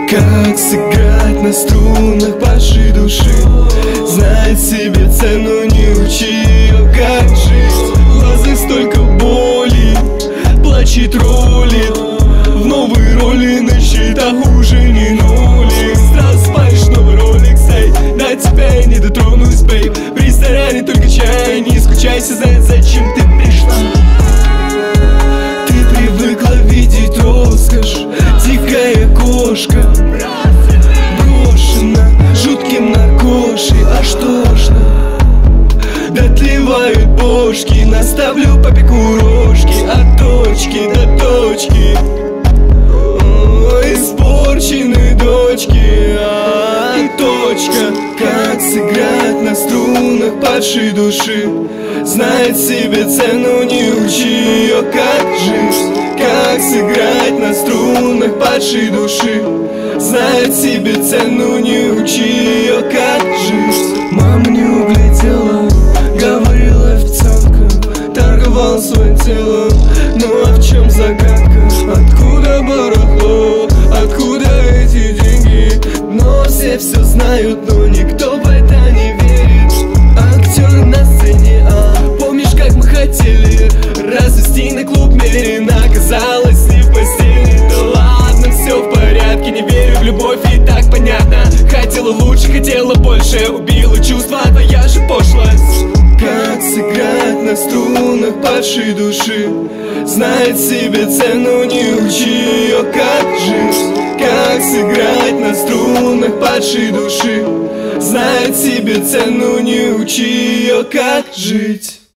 Как сыграть на струнах падшей души, знает себе цену, не учи ее, как жить. В глазах столько боли, плачет, ролит, в новые роли на счетах уже не нули. Сразу спалишь новый ролик, эй, до тебя я не дотронусь, бейб. В ресторане только чай, не скучайся, знает, зачем ты пришла. Ты привыкла видеть роскошь, дикая кошка брошена жутким наркошей. Аж тошно, дотлевают бошки, наставлю папику рожки от точки до точки. Испорчены дочки, точка. Как сыграть на струнах падшей души, знает себе цену, не учи ее, как жить. Как сыграть на струнах падшей души, знает себе цену, не учи ее, как жить. Мама не углядела, говорила официантка, торговал своим телом. Ну а в чем загадка? Откуда барахло? Откуда эти деньги? Но все знают, но никто в это не верит. Актер на сцене, помнишь, как мы хотели развести на клуб Мерина? Оказалось, не в постели. Да ладно, все в порядке, не верю в любовь, и так понятно. Хотела лучше, хотела больше, убила чувства, твоя же пошлость. Как сыграть на струнах падшей души, знает себе цену, не учи ее, как жить. Как сыграть на струнах падшей души, знает себе цену, не учи ее, как жить.